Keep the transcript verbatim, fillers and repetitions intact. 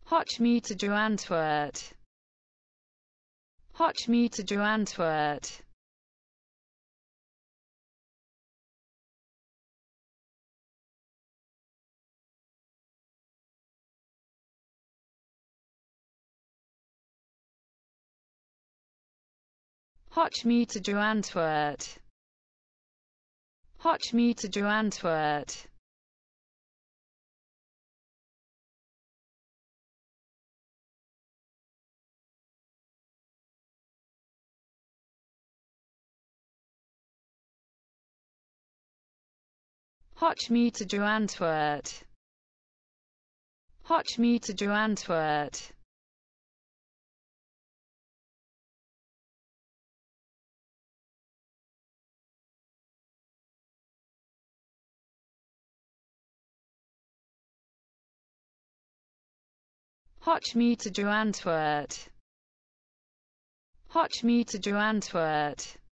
Hochmieter Antwoord. Hochmieter Antwoord. Hochmieter Antwoord. Hochmieter Antwoord. Hochmieter Antwoord. Hochmieter Antwoord. Hochmieter Antwoord. Hochmieter Antwoord.